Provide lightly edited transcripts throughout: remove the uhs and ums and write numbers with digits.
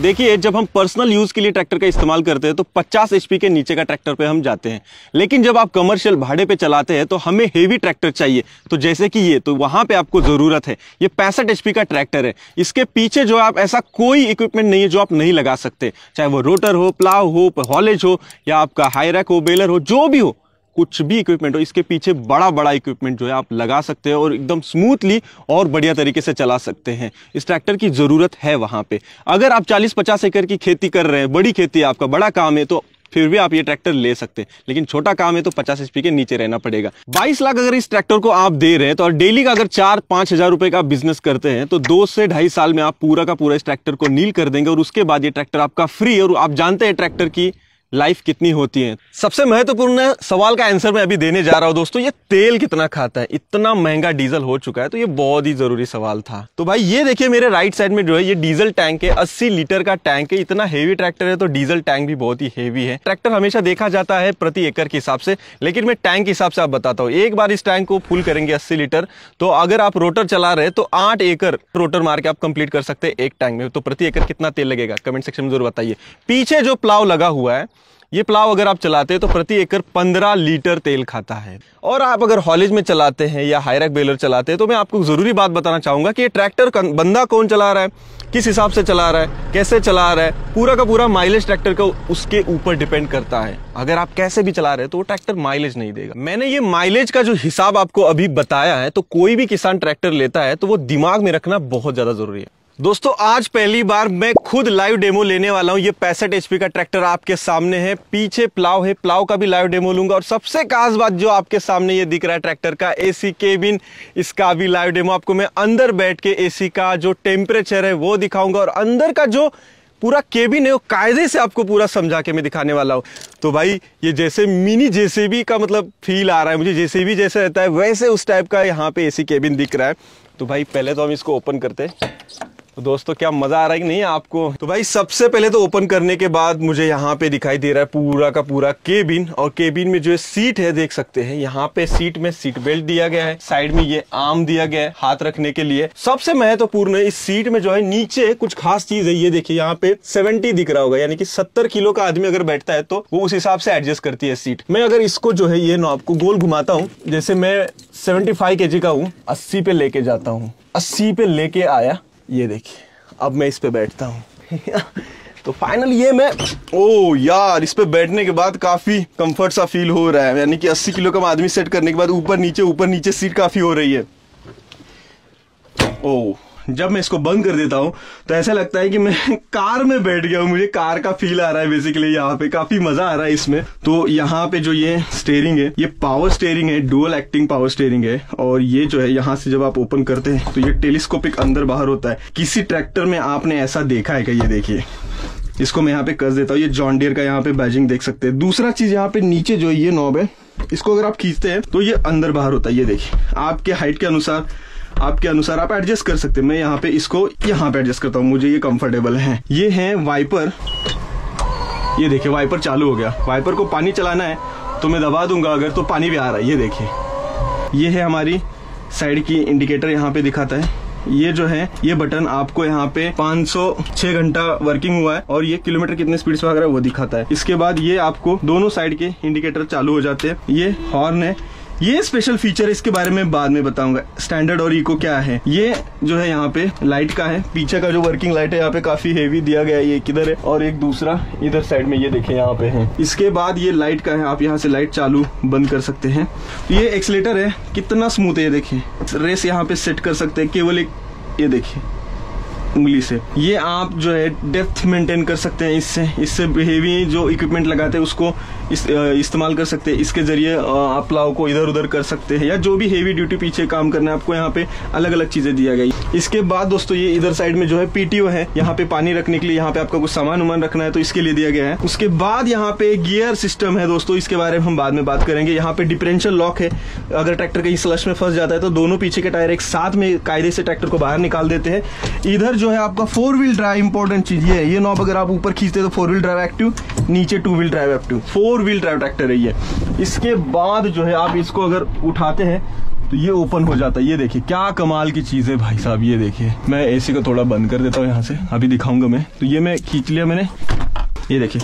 देखिए, जब हम पर्सनल यूज के लिए ट्रैक्टर का इस्तेमाल करते हैं तो 50 एचपी के नीचे का ट्रैक्टर पे हम जाते हैं। लेकिन जब आप कमर्शियल भाड़े पे चलाते हैं तो हमें हेवी ट्रैक्टर चाहिए। तो जैसे कि ये, तो वहां पे आपको जरूरत है। ये 65 एचपी का ट्रैक्टर है। इसके पीछे जो आप ऐसा कोई इक्विपमेंट नहीं है जो आप नहीं लगा सकते, चाहे वो रोटर हो, प्लाव हो, हॉलेज हो, या आपका हाईरैक हो, बेलर हो, जो भी हो, कुछ भी इक्विपमेंट हो, इसके पीछे बड़ा बड़ा इक्विपमेंट जो है आप लगा सकते हैं और एकदम स्मूथली और बढ़िया तरीके से चला सकते हैं। इस ट्रैक्टर की ज़रूरत है वहाँ पे। अगर आप 40-50 एकड़ की खेती कर रहे हैं, बड़ी खेती है, आपका बड़ा काम है, तो फिर भी आप ये ट्रैक्टर ले सकते हैं। लेकिन छोटा काम है तो 50 एचपी के नीचे रहना पड़ेगा। 22 लाख अगर इस ट्रैक्टर को आप दे रहे हैं तो, और डेली का अगर 4-5 हज़ार रुपए का बिजनेस करते हैं तो 2 से 2.5 साल में आप पूरा का पूरा इस ट्रैक्टर को नील कर देंगे और उसके बाद ये ट्रैक्टर आपका फ्री। और आप जानते हैं ट्रैक्टर की लाइफ कितनी होती है। सबसे महत्वपूर्ण सवाल का आंसर मैं अभी देने जा रहा हूं दोस्तों, ये तेल कितना खाता है। इतना महंगा डीजल हो चुका है, तो ये बहुत ही जरूरी सवाल था। तो भाई ये देखिए, मेरे राइट साइड में जो है ये डीजल टैंक है, 80 लीटर का टैंक है। इतना हेवी ट्रैक्टर है तो डीजल टैंक भी बहुत ही हेवी है। ट्रैक्टर हमेशा देखा जाता है प्रति एकड़ के हिसाब से, लेकिन मैं टैंक के हिसाब से आप बताता हूँ। एक बार इस टैंक को फुल करेंगे 80 लीटर, तो अगर आप रोटर चला रहे तो 8 एकड़ रोटर मार के आप कंप्लीट कर सकते हैं एक टैंक में। तो प्रति एकड़ कितना तेल लगेगा, कमेंट सेक्शन में जरूर बताइए। पीछे जो प्लाव लगा हुआ है, ये प्लाव अगर आप चलाते हैं तो प्रति एकड़ 15 लीटर तेल खाता है। और आप अगर हॉलेज में चलाते हैं या हाईरैक बेलर चलाते हैं तो मैं आपको जरूरी बात बताना चाहूंगा कि ये ट्रैक्टर बंदा कौन चला रहा है, किस हिसाब से चला रहा है, कैसे चला रहा है, पूरा का पूरा माइलेज ट्रैक्टर का उसके ऊपर डिपेंड करता है। अगर आप कैसे भी चला रहे हैं तो वो ट्रैक्टर माइलेज नहीं देगा। मैंने ये माइलेज का जो हिसाब आपको अभी बताया है, तो कोई भी किसान ट्रैक्टर लेता है तो वो दिमाग में रखना बहुत ज्यादा जरूरी है। दोस्तों, आज पहली बार मैं खुद लाइव डेमो लेने वाला हूं। ये 65 एचपी का ट्रैक्टर आपके सामने है। पीछे प्लाव है, प्लाव का भी लाइव डेमो लूंगा। और सबसे खास बात जो आपके सामने ये दिख रहा है ट्रैक्टर का एसी केबिन, इसका भी लाइव डेमो आपको मैं अंदर बैठ के एसी का जो टेम्परेचर है वो दिखाऊंगा। और अंदर का जो पूरा केबिन है वो कायदे से आपको पूरा समझा के मैं दिखाने वाला हूँ। तो भाई ये जैसे मिनी जेसीबी का मतलब फील आ रहा है मुझे, जेसीबी जैसे रहता है वैसे उस टाइप का यहाँ पे एसी केबिन दिख रहा है। तो भाई पहले तो हम इसको ओपन करते हैं। तो दोस्तों, क्या मजा आ रहा है कि नहीं आपको। तो भाई सबसे पहले तो ओपन करने के बाद मुझे यहाँ पे दिखाई दे रहा है पूरा का पूरा केबिन। और केबिन में जो सीट है देख सकते हैं, यहाँ पे सीट में सीट बेल्ट दिया गया है। साइड में ये आर्म दिया गया है हाथ रखने के लिए। सबसे महत्वपूर्ण है इस सीट में जो है नीचे कुछ खास चीज है। ये देखिए यहाँ पे 70 दिख रहा होगा, यानी कि 70 किलो का आदमी अगर बैठता है तो वो उस हिसाब से एडजस्ट करती है सीट। मैं अगर इसको जो है ये नॉब को गोल घुमाता हूँ, जैसे मैं 75 kg का हूँ, 80 पे लेके जाता हूँ, 80 पे लेके आया, ये देखिए अब मैं इस पे बैठता हूँ। तो फाइनल ये मैं, ओ यार, इस पे बैठने के बाद काफी कंफर्ट सा फील हो रहा है। यानी कि 80 किलो का आदमी सेट करने के बाद ऊपर नीचे सीट काफी हो रही है। ओ, जब मैं इसको बंद कर देता हूँ तो ऐसा लगता है कि मैं कार में बैठ गया हूँ। मुझे कार का फील आ रहा है बेसिकली, यहाँ पे काफी मजा आ रहा है इसमें। तो यहाँ पे जो ये स्टीयरिंग है, ये पावर स्टीयरिंग है, डुअल एक्टिंग पावर स्टीयरिंग है। और ये जो है यहाँ से जब आप ओपन करते हैं तो ये टेलीस्कोपिक अंदर बाहर होता है। किसी ट्रैक्टर में आपने ऐसा देखा है क्या? ये देखिए, इसको मैं यहाँ पे कस देता हूँ। ये जॉन डियर का यहाँ पे बैजिंग देख सकते हैं। दूसरा चीज यहाँ पे नीचे जो ये नॉब है, इसको अगर आप खींचते हैं तो ये अंदर बाहर होता है। ये देखिए, आपके हाइट के अनुसार आप एडजस्ट कर सकते हैं। मैं यहाँ पे इसको यहाँ पे एडजस्ट करता हूँ, मुझे ये कंफर्टेबल है। ये है वाइपर, ये देखिए वाइपर चालू हो गया। वाइपर को पानी चलाना है तो मैं दबा दूंगा अगर, तो पानी भी आ रहा है। ये देखिए, ये है हमारी साइड की इंडिकेटर, यहाँ पे दिखाता है। ये जो है ये बटन आपको यहाँ पे 506 घंटा वर्किंग हुआ है और ये किलोमीटर कितने स्पीड से भाग रहा है वो दिखाता है। इसके बाद ये आपको दोनों साइड के इंडिकेटर चालू हो जाते हैं। ये हॉर्न है, ये स्पेशल फीचर है, इसके बारे में बाद में बताऊंगा। स्टैंडर्ड और इको क्या है। ये जो है यहाँ पे लाइट का है, पीछे का जो वर्किंग लाइट है यहाँ पे काफी हेवी दिया गया है। ये किधर है और एक दूसरा इधर साइड में, ये देखें यहाँ पे है। इसके बाद ये लाइट का है, आप यहाँ से लाइट चालू बंद कर सकते हैं। ये एक्सीलेटर है, कितना स्मूथ है ये देखिए। रेस यहाँ पे सेट कर सकते हैं केवल एक, ये देखिए उंगली से। ये आप जो है डेप्थ मेंटेन कर सकते हैं इससे हेवी जो इक्विपमेंट लगाते हैं उसको इस्तेमाल कर सकते हैं। इसके जरिए आप प्लाव को इधर उधर कर सकते हैं, या जो भी हेवी ड्यूटी पीछे काम करना है आपको यहाँ पे अलग अलग चीजें दिया गई। इसके बाद दोस्तों ये इधर साइड में जो है पीटीओ है, यहाँ पे पानी रखने के लिए, यहाँ पे आपका कुछ सामान उमान रखना है तो इसके लिए दिया गया है। उसके बाद यहाँ पे गियर सिस्टम है दोस्तों, इसके बारे में हम बाद में बात करेंगे। यहाँ पे डिफरेंशियल लॉक है, अगर ट्रैक्टर कहीं स्लश में फंस जाता है तो दोनों पीछे के टायर एक साथ में कायदे से ट्रैक्टर को बाहर निकाल देते हैं। इधर जो है आपका 4 व्हील ड्राइव, इंपॉर्टेंट चीज ये नॉब अगर आप ऊपर खींचते हैं तो 4 व्हील ड्राइव एक्टिव, नीचे 2 wheel drive active, 4 wheel drive tractor है ये। इसके बाद जो है आप इसको अगर उठाते हैं तो ये ओपन हो जाता है। ये देखिए क्या कमाल की चीज़ है भाई साहब। ये देखिए, मैं एसी को थोड़ा बंद कर देता हूँ यहाँ से, अभी दिखाऊंगा मैं। तो ये मैं खींच लिया मैंने, ये देखिए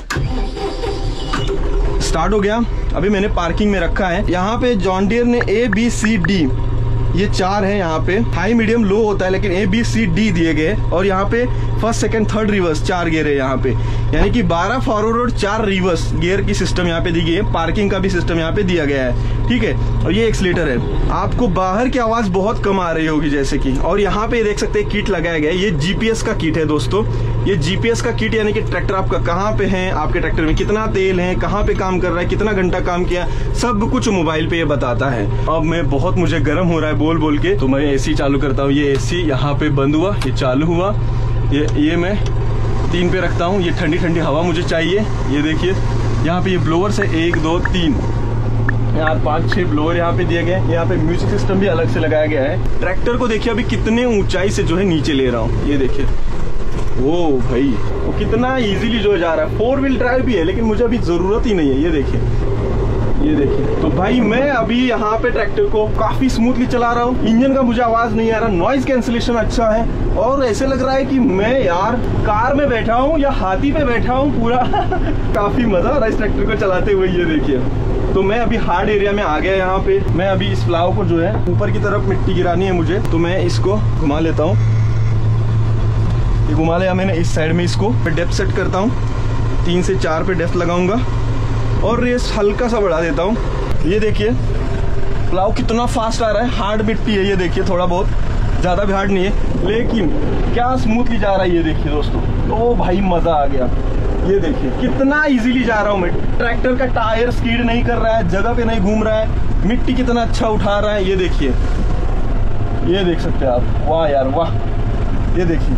स्टार्ट हो गया। अभी मैंने पार्किंग में रखा है। यहाँ पे जॉन डियर ने ABCD ये 4 है, यहाँ पे हाई मीडियम लो होता है, लेकिन ABCD दिए गए। और यहाँ पे first second third reverse 4 gear है यहाँ पे, यानी कि 12 फॉरवर्ड और 4 रिवर्स गियर की सिस्टम यहाँ पे दी गई है। पार्किंग का भी सिस्टम यहाँ पे दिया गया है, ठीक है। और ये एक्सीलेटर है। आपको बाहर की आवाज बहुत कम आ रही होगी जैसे कि, और यहाँ पे देख सकते हैं किट लगाया गया है। ये GPS का किट है दोस्तों, ये GPS का किट, यानी कि ट्रैक्टर आपका कहाँ पे है, आपके ट्रैक्टर में कितना तेल है, कहाँ पे काम कर रहा है, कितना घंटा काम किया, सब कुछ मोबाइल पे ये बताता है। अब मैं बहुत मुझे गर्म हो रहा है बोल के, तो मैं AC चालू करता हूँ। ये AC यहाँ पे बंद हुआ, ये चालू हुआ। ये मैं 3 पे रखता हूँ। ये ठंडी ठंडी हवा मुझे चाहिए। ये देखिए यहाँ पे ये ब्लोअर्स है 1 2 3, यहाँ 5-6 ब्लोअर यहाँ पे दिए गए। यहाँ पे म्यूजिक सिस्टम भी अलग से लगाया गया है। ट्रैक्टर को देखिए अभी कितने ऊंचाई से जो है नीचे ले रहा हूँ। ये देखिए, ओ भाई वो कितना इजीली जो जा रहा है। 4 व्हील ड्राइव भी है, लेकिन मुझे अभी जरूरत ही नहीं है। ये देखिए, ये देखिए। तो भाई मैं अभी यहाँ पे ट्रैक्टर को काफी स्मूथली चला रहा हूँ। इंजन का मुझे आवाज नहीं आ रहा, नॉइज कैंसिलेशन अच्छा है, और ऐसे लग रहा है कि मैं यार कार में बैठा हूँ या हाथी पे बैठा हूँ पूरा। काफी मजा आ रहा है इस ट्रैक्टर को चलाते हुए। ये देखिए, तो मैं अभी हार्ड एरिया में आ गया। यहाँ पे मैं अभी इस प्लाव को जो है ऊपर की तरफ मिट्टी गिरानी है मुझे, तो मैं इसको घुमा लेता हूँ। ये घुमा लिया मैंने इस साइड में। इसको डेप्थ सेट करता हूँ, 3 से 4 पे डेप्थ लगाऊंगा, और रेस हल्का सा बढ़ा देता हूँ। ये देखिए प्लाव कितना फास्ट आ रहा है। हार्ड मिट्टी है, ये देखिए, थोड़ा बहुत, ज़्यादा भी हार्ड नहीं है, लेकिन क्या स्मूथली जा रहा है। ये देखिए दोस्तों, ओ भाई मज़ा आ गया। ये देखिए कितना इजीली जा रहा हूँ मैं। ट्रैक्टर का टायर स्कीड नहीं कर रहा है, जगह पे नहीं घूम रहा है, मिट्टी कितना अच्छा उठा रहा है। ये देखिए, ये देख सकते हैं आप। वाह यार वाह। ये देखिए,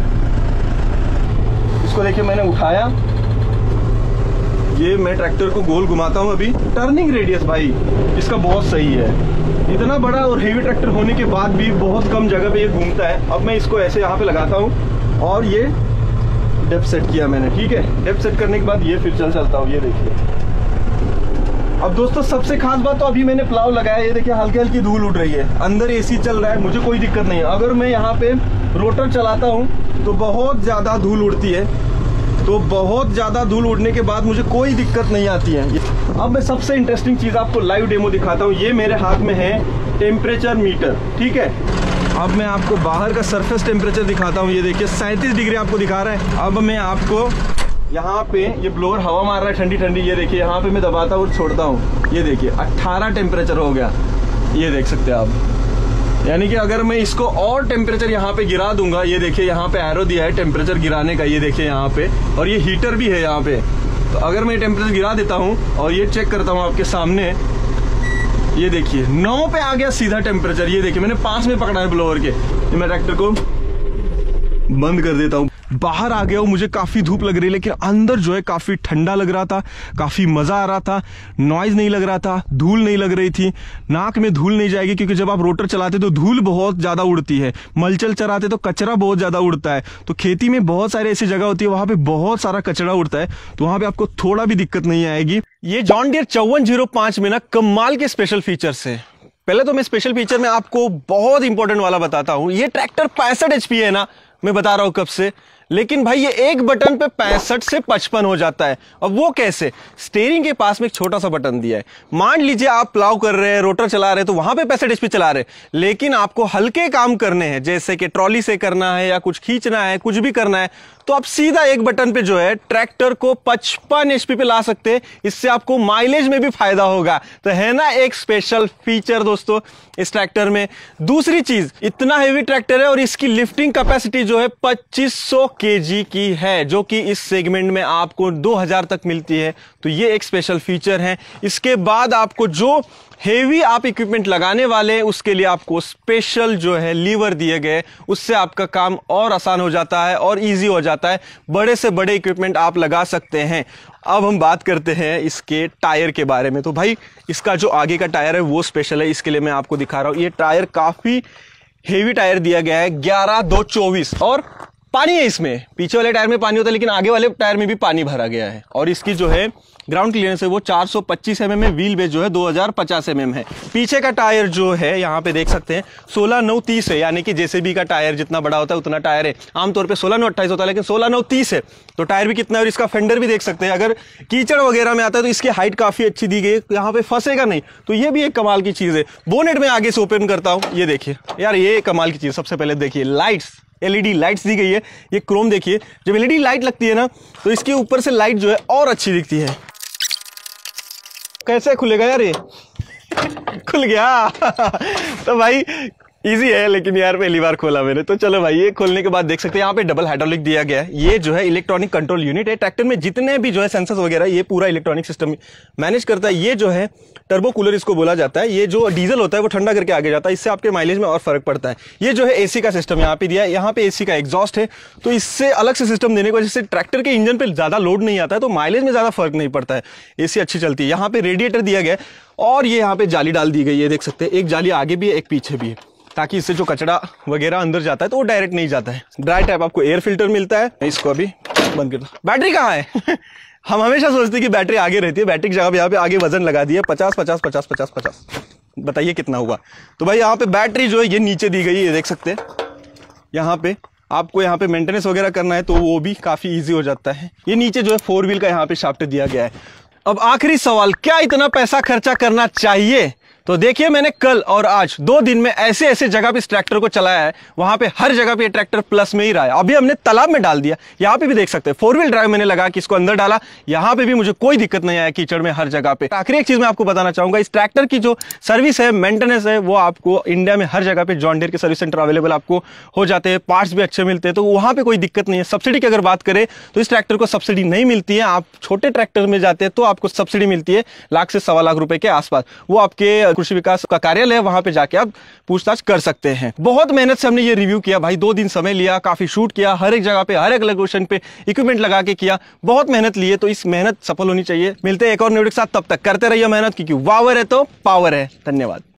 इसको देखिए मैंने उठाया। ये मैं ट्रैक्टर को गोल घुमाता हूँ अभी। टर्निंग रेडियस भाई इसका बहुत सही है। इतना बड़ा और हेवी ट्रैक्टर होने के बाद भी बहुत कम जगह पे ये घूमता है। अब मैं इसको ऐसे यहाँ पे लगाता हूँ, और ये डेप्थ सेट किया मैंने, ठीक है। डेप्थ सेट करने के बाद ये फिर चलता हूँ। ये देखिए, अब दोस्तों सबसे खास बात, तो अभी मैंने प्लाव लगाया। ये देखिए हल्की हल्की धूल उड़ रही है, अंदर AC चल रहा है, मुझे कोई दिक्कत नहीं है। अगर मैं यहाँ पे रोटर चलाता हूँ तो बहुत ज्यादा धूल उड़ती है, तो बहुत ज्यादा धूल उड़ने के बाद मुझे कोई दिक्कत नहीं आती है। अब मैं सबसे इंटरेस्टिंग चीज आपको लाइव डेमो दिखाता हूँ। ये मेरे हाथ में है टेम्परेचर मीटर, ठीक है। अब मैं आपको बाहर का सरफेस टेम्परेचर दिखाता हूँ। ये देखिए 37 डिग्री आपको दिखा रहा है। अब मैं आपको यहाँ पे ये ब्लोअर हवा मार रहा है ठंडी ठंडी। ये देखिए यहाँ पे मैं दबाता हूँ और छोड़ता हूँ। ये देखिए 18 टेम्परेचर हो गया, ये देख सकते हैं आप। यानी कि अगर मैं इसको और टेम्परेचर यहाँ पे गिरा दूंगा, ये देखिए यहाँ पे एरो दिया है टेम्परेचर गिराने का, ये देखिए यहाँ पे, और ये हीटर भी है यहाँ पे। तो अगर मैं टेम्परेचर गिरा देता हूँ और ये चेक करता हूँ आपके सामने, ये देखिए 9 पे आ गया सीधा टेम्परेचर। ये देखिए मैंने 5 में पकड़ा है ब्लोअर के। ये मैं ट्रैक्टर को बंद कर देता हूँ। बाहर आ गया हूँ, मुझे काफी धूप लग रही है, लेकिन अंदर जो है काफी ठंडा लग रहा था, काफी मजा आ रहा था, नॉइज नहीं लग रहा था, धूल नहीं लग रही थी। नाक में धूल नहीं जाएगी, क्योंकि जब आप रोटर चलाते तो धूल बहुत ज्यादा उड़ती है। मलचल चराते तो कचरा बहुत ज्यादा उड़ता है। तो खेती में बहुत सारी ऐसी जगह होती है वहां पे बहुत सारा कचरा उड़ता है, तो वहां पे आपको थोड़ा भी दिक्कत नहीं आएगी। ये जॉन डियर 5405 में ना कमाल के स्पेशल फीचर्स है। पहले तो मैं स्पेशल फीचर में आपको बहुत इंपॉर्टेंट वाला बताता हूं। ये ट्रैक्टर 65 HP है ना, मैं बता रहा हूं कब से, लेकिन भाई ये एक बटन पे 65 से 55 हो जाता है। अब वो कैसे? स्टीयरिंग के पास में एक छोटा सा बटन दिया है। मान लीजिए आप प्लाव कर रहे हैं, रोटर चला रहे हैं, तो वहां पे 65 HP चला रहे हैं, लेकिन आपको हल्के काम करने हैं, जैसे कि ट्रॉली से करना है या कुछ खींचना है, कुछ भी करना है, तो आप सीधा एक बटन पे जो है ट्रैक्टर को 55 HP पे ला सकते हैं। इससे आपको माइलेज में भी फायदा होगा। तो है ना एक स्पेशल फीचर दोस्तों इस ट्रैक्टर में। दूसरी चीज, इतना हेवी ट्रैक्टर है और इसकी लिफ्टिंग कैपेसिटी जो है 2500 kg की है, जो कि इस सेगमेंट में आपको 2000 तक मिलती है। तो ये एक स्पेशल फीचर है। इसके बाद आपको जो हेवी आप इक्विपमेंट लगाने वाले हैं, उसके लिए आपको स्पेशल जो है लीवर दिए गए, उससे आपका काम और आसान हो जाता है और इजी हो जाता है। बड़े से बड़े इक्विपमेंट आप लगा सकते हैं। अब हम बात करते हैं इसके टायर के बारे में। तो भाई इसका जो आगे का टायर है वो स्पेशल है, इसके लिए मैं आपको दिखा रहा हूं। ये टायर काफी हेवी टायर दिया गया है, 11-2-24, और पानी है इसमें, पीछे वाले टायर में पानी होता है लेकिन आगे वाले टायर में भी पानी भरा गया है। और इसकी जो है ग्राउंड क्लियरेंस है वो 425 mm है, व्हील बेस जो है 2050 mm है। पीछे का टायर जो है यहाँ पे देख सकते हैं 16/9/30 है, यानी कि जेसीबी का टायर जितना बड़ा होता है उतना टायर है। आमतौर पे 16/9/28 होता है लेकिन 16/9/30 है, तो टायर भी कितना है। और इसका फेंडर भी देख सकते हैं, अगर कीचड़ वगैरह में आता है तो इसकी हाइट काफी अच्छी दी गई है, यहाँ पे फंसेगा नहीं, तो ये भी एक कमाल की चीज है। बोनेट में आगे से ओपन करता हूँ, ये देखिए यार, ये कमाल की चीज। सबसे पहले देखिए लाइट्स, एलईडी लाइट्स दी गई है, ये क्रोम देखिए। जब एलईडी लाइट लगती है ना तो इसके ऊपर से लाइट जो है और अच्छी दिखती है। कैसे खुलेगा यार ये? खुल गया। तो भाई इजी है, लेकिन यार पहली बार खोला मैंने, तो चलो भाई ये खोलने के बाद देख सकते हैं यहाँ पे डबल हाइड्रोलिक दिया गया है। ये जो है इलेक्ट्रॉनिक कंट्रोल यूनिट है। ट्रैक्टर में जितने भी जो है सेंसर्स वगैरह ये पूरा इलेक्ट्रॉनिक सिस्टम मैनेज करता है। ये जो है टर्बो कूलर इसको बोला जाता है। ये जो डीजल होता है वो ठंडा करके आगे जाता है, इससे आपके माइलेज में और फर्क पड़ता है। ये जो है एसी का सिस्टम यहाँ पे दिया है, यहाँ पे एसी का एग्जॉस्ट है, तो इससे अलग से सिस्टम देने की वजह से ट्रैक्टर के इंजन पे ज्यादा लोड नहीं आता है, तो माइलेज में ज्यादा फर्क नहीं पड़ता है, एसी अच्छी चलती है। यहाँ पे रेडिएटर दिया गया है और ये यहाँ पे जाली डाल दी गई है, देख सकते हैं। एक जाली आगे भी है, एक पीछे भी है, ताकि इससे जो कचरा वगैरह अंदर जाता है तो वो डायरेक्ट नहीं जाता है। ड्राई टाइप आपको एयर फिल्टर मिलता है। इसको अभी बंद कर दो। बैटरी कहाँ है? हम हमेशा सोचते हैं कि बैटरी आगे रहती है, बैटरी की जगह पे यहाँ पे आगे वजन लगा दिया 50 50 50 50 50। बताइए कितना हुआ? तो भाई यहाँ पे बैटरी जो है ये नीचे दी गई है, देख सकते हैं। यहाँ पे आपको यहाँ पे मेंटेनेंस वगैरह करना है तो वो भी काफी ईजी हो जाता है। ये नीचे जो है 4 व्हील का यहाँ पे शाफ्ट दिया गया है। अब आखिरी सवाल, क्या इतना पैसा खर्चा करना चाहिए? तो देखिए मैंने कल और आज 2 दिन में ऐसे ऐसे जगह पे इस ट्रैक्टर को चलाया है, वहां पे हर जगह पे ये ट्रैक्टर प्लस में ही रहा है। अभी हमने तालाब में डाल दिया, यहाँ पे भी देख सकते हैं 4 व्हील ड्राइव मैंने लगा कि इसको अंदर डाला, यहाँ पे भी मुझे कोई दिक्कत नहीं आया कीचड़ में हर जगह पे। आखिरी एक चीज मैं आपको बताना चाहूंगा, इस ट्रैक्टर की जो सर्विस है, मेंटेनेंस है, वो आपको इंडिया में हर जगह पे जॉन डीयर के सर्विस सेंटर अवेलेबल आपको हो जाते हैं, पार्ट्स भी अच्छे मिलते हैं, तो वहां पे कोई दिक्कत नहीं है। सब्सिडी की अगर बात करें तो इस ट्रैक्टर को सब्सिडी नहीं मिलती है। आप छोटे ट्रैक्टर में जाते हैं तो आपको सब्सिडी मिलती है लाख से 1.25 लाख रुपए के आसपास, वो आपके कृषि विकास का कार्यालय है, वहां पे जाके आप पूछताछ कर सकते हैं। बहुत मेहनत से हमने ये रिव्यू किया भाई, 2 दिन समय लिया, काफी शूट किया, हर एक जगह पे हर एक लोकेशन पे इक्विपमेंट लगा के किया, बहुत मेहनत ली है, तो इस मेहनत सफल होनी चाहिए। मिलते हैं एक और वीडियो के साथ, तब तक करते रहिए मेहनत, क्योंकि वावर है तो पावर है। धन्यवाद।